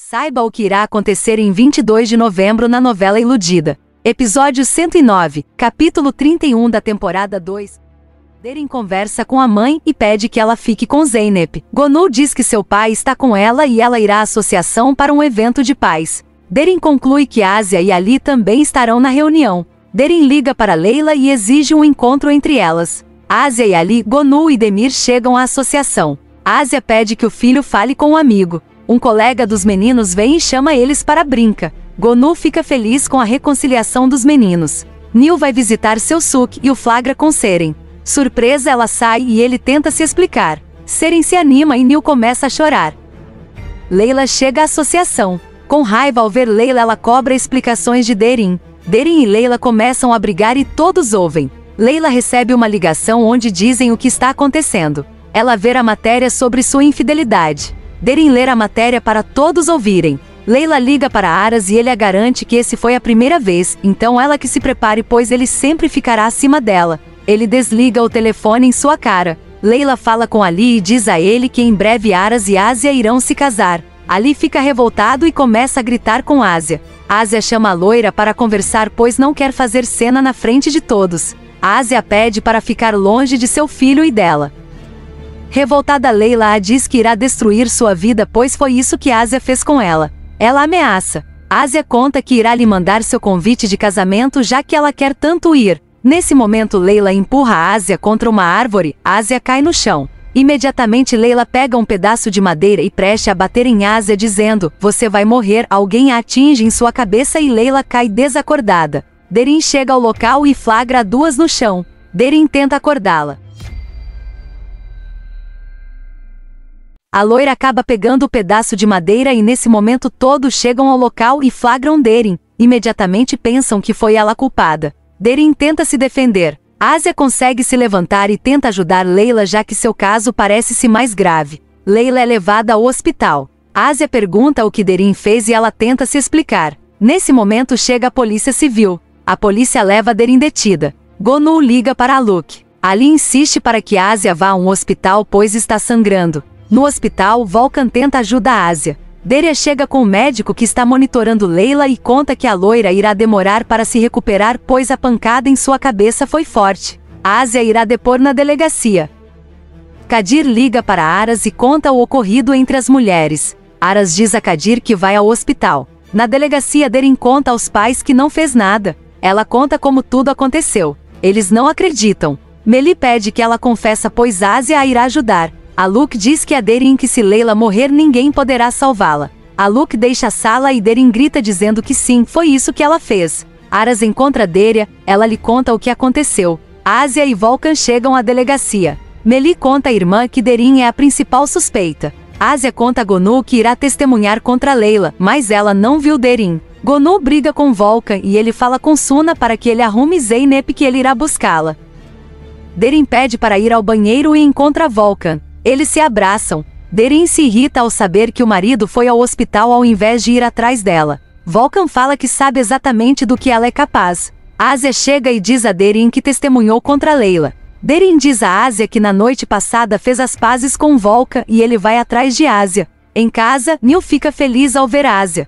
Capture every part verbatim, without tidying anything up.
Saiba o que irá acontecer em vinte e dois de novembro na novela Iludida. Episódio cento e nove, capítulo trinta e um da temporada dois. Derin conversa com a mãe e pede que ela fique com Zeynep. Gonu diz que seu pai está com ela e ela irá à associação para um evento de paz. Derin conclui que Ásia e Ali também estarão na reunião. Derin liga para Leila e exige um encontro entre elas. Ásia e Ali, Gonu e Demir chegam à associação. Ásia pede que o filho fale com um amigo. Um colega dos meninos vem e chama eles para brinca. Gonu fica feliz com a reconciliação dos meninos. Nil vai visitar seu Suk e o flagra com Seren. Surpresa, ela sai e ele tenta se explicar. Seren se anima e Nil começa a chorar. Leila chega à associação. Com raiva ao ver Leila, ela cobra explicações de Derin. Derin e Leila começam a brigar e todos ouvem. Leila recebe uma ligação onde dizem o que está acontecendo. Ela vê a matéria sobre sua infidelidade. Derin lê a matéria para todos ouvirem. Leila liga para Aras e ele a garante que esse foi a primeira vez, então ela que se prepare pois ele sempre ficará acima dela. Ele desliga o telefone em sua cara. Leila fala com Ali e diz a ele que em breve Aras e Ásia irão se casar. Ali fica revoltado e começa a gritar com Ásia. Ásia chama a loira para conversar pois não quer fazer cena na frente de todos. Ásia pede para ficar longe de seu filho e dela. Revoltada, Leila a diz que irá destruir sua vida pois foi isso que Ásia fez com ela. Ela ameaça. Ásia conta que irá lhe mandar seu convite de casamento já que ela quer tanto ir. Nesse momento Leila empurra Ásia contra uma árvore, Ásia cai no chão. Imediatamente Leila pega um pedaço de madeira e presta a bater em Ásia dizendo, você vai morrer. Alguém a atinge em sua cabeça e Leila cai desacordada. Derin chega ao local e flagra duas no chão. Derin tenta acordá-la. A loira acaba pegando o pedaço de madeira e nesse momento todos chegam ao local e flagram Derin. Imediatamente pensam que foi ela a culpada. Derin tenta se defender. Ásia consegue se levantar e tenta ajudar Leila já que seu caso parece-se mais grave. Leila é levada ao hospital. Ásia pergunta o que Derin fez e ela tenta se explicar. Nesse momento chega a polícia civil. A polícia leva Derin detida. Gonu liga para Aluk. Ali insiste para que Ásia vá a um hospital pois está sangrando. No hospital, Volkan tenta ajudar a Ásia. Deria chega com o médico que está monitorando Leila e conta que a loira irá demorar para se recuperar pois a pancada em sua cabeça foi forte. Ásia irá depor na delegacia. Kadir liga para Aras e conta o ocorrido entre as mulheres. Aras diz a Kadir que vai ao hospital. Na delegacia, Derin conta aos pais que não fez nada. Ela conta como tudo aconteceu. Eles não acreditam. Meli pede que ela confessa pois Ásia a irá ajudar. Aluk diz que a Derin que se Leila morrer ninguém poderá salvá-la. Aluk deixa a sala e Derin grita dizendo que sim, foi isso que ela fez. Aras encontra Deria, ela lhe conta o que aconteceu. Ásia e Volkan chegam à delegacia. Meli conta à irmã que Derin é a principal suspeita. Ásia conta a Gonu que irá testemunhar contra Leila, mas ela não viu Derin. Gonu briga com Volkan e ele fala com Suna para que ele arrume Zeynep que ele irá buscá-la. Derin pede para ir ao banheiro e encontra Volkan. Eles se abraçam. Derin se irrita ao saber que o marido foi ao hospital ao invés de ir atrás dela. Volkan fala que sabe exatamente do que ela é capaz. Ásia chega e diz a Derin que testemunhou contra Leila. Derin diz a Ásia que na noite passada fez as pazes com Volkan e ele vai atrás de Ásia. Em casa, Nil fica feliz ao ver Ásia.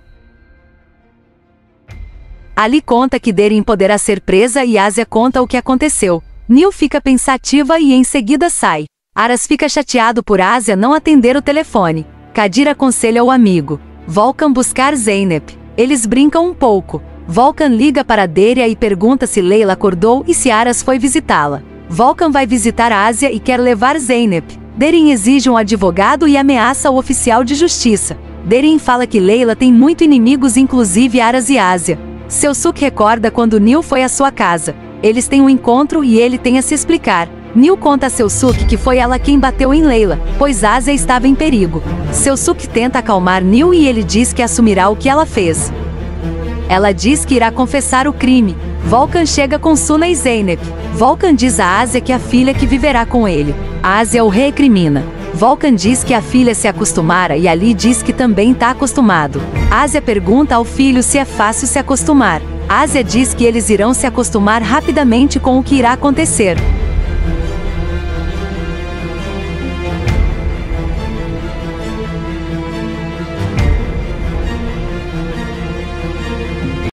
Ali conta que Derin poderá ser presa e Ásia conta o que aconteceu. Nil fica pensativa e em seguida sai. Aras fica chateado por Ásia não atender o telefone. Kadir aconselha o amigo. Volkan buscar Zeynep. Eles brincam um pouco. Volkan liga para Deria e pergunta se Leila acordou e se Aras foi visitá-la. Volkan vai visitar Ásia e quer levar Zeynep. Derin exige um advogado e ameaça o oficial de justiça. Derin fala que Leila tem muito inimigos inclusive Aras e Ásia. Seu Suk recorda quando Nil foi à sua casa. Eles têm um encontro e ele tem a se explicar. Nil conta a seu Suk que foi ela quem bateu em Leila, pois Ásia estava em perigo. Seu Suk tenta acalmar Nil e ele diz que assumirá o que ela fez. Ela diz que irá confessar o crime. Volkan chega com Suna e Zeynep. Volkan diz a Ásia que a filha que viverá com ele. Ásia o recrimina. Volkan diz que a filha se acostumara e Ali diz que também está acostumado. Ásia pergunta ao filho se é fácil se acostumar. Ásia diz que eles irão se acostumar rapidamente com o que irá acontecer.